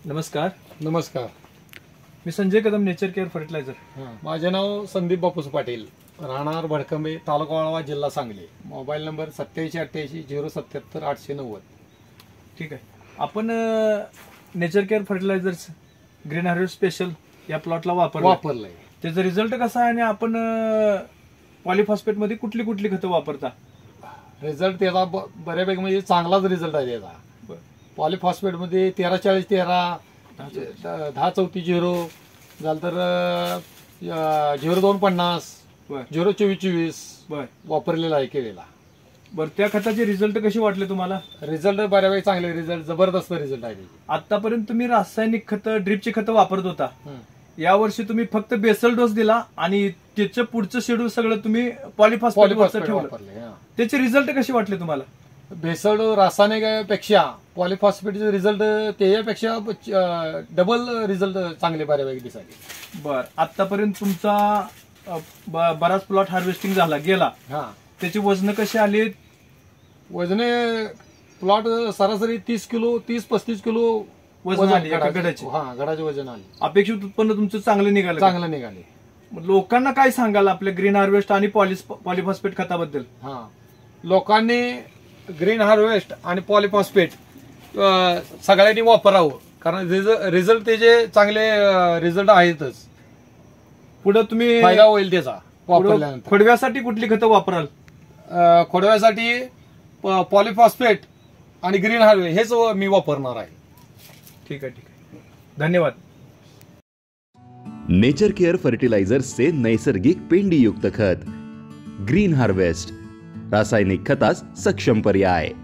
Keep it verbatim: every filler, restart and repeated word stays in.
नमस्कार. नमस्कार. मी Sanjay Kadam, Nature Care fertiliser. माझे नाव संदीप बापूस पाटील, राहणार भडकंबे, तालुका वाळवा, जिल्हा सांगली. मोबाईल नंबर सत्याऐंशी अठ्ठ्याऐंशी झिरो सत्याहत्तर आठशे नव्वद. ठीक आहे. आपण Nature Care fertilisers Green Harvest special या प्लॉटला वापर वापरलंय. त्याचा रिझल्ट कसा आहे आणि आपण पॉलिफॉस्फेट मध्ये कुठली कुठली खतं वापरता? रिझल्ट त्याचा बऱ्यापैकी म्हणजे चांगलाच रिझल्ट आहे त्याचा. पॉलिफॉस्फेट मध्ये तेरा चाळीस तेरा दहा चौथी झिरो झालं तर झिरो दोन पन्नास झिरो चोवीस चोवीस वापरलेला आहे केलेला. बरं, त्या खताचे रिझल्ट कसे वाटले तुम्हाला? रिझल्ट बऱ्यापैकी चांगले, रिझल्ट जबरदस्त रिझल्ट आहे. आतापर्यंत तुम्ही रासायनिक खतं, ड्रिपची खतं वापरत होता. यावर्षी तुम्ही फक्त बेसल डोस दिला आणि त्याचं पुढचं शेड्यूल सगळं तुम्ही पॉलिफॉस्फेट ठेवलं. त्याचे रिझल्ट कसे वाटले तुम्हाला? भेसळ रासायनिक पेक्षा पॉलिफॉस्फेटचे रिझल्ट त्याच्यापेक्षा डबल रिझल्ट चांगले बऱ्यापैकी दिसायचे. बर, आतापर्यंत तुमचा बराच प्लॉट हार्वेस्टिंग झाला गेला. हा, त्याची वजन कशी आली? वजने प्लॉट सरासरी तीस किलो तीस पस्तीस किलो वजन आली गडाचे. हा, गडाचे वजन आले. अपेक्षित उत्पन्न तुमचं चांगलं निघालं? चांगलं निघाले. लोकांना काय सांगाल आपल्या ग्रीन हार्वेस्ट आणि पॉलिफॉस्फेट खताबद्दल? हा, लोकांनी ग्रीन हार्वेस्ट आणि पॉलिफॉस्फेट सगळ्यांनी वापरावं, कारण रिझल्ट त्याचे चांगले रिझल्ट आहेतच. पुढे तुम्ही फायदा होईल त्याचा वापरल्यानंतर. खोडव्यासाठी कुठली खतं वापराल? खोडव्यासाठी पॉलिफॉस्फेट आणि ग्रीन हार्वेस्ट हेच मी वापरणार आहे. ठीक आहे, ठीक आहे. धन्यवाद. नेचर केअर फर्टिलायझर्सचे नैसर्गिक पेंडीयुक्त खत ग्रीन हार्वेस्ट, रासायनिक खतास सक्षम पर्याय.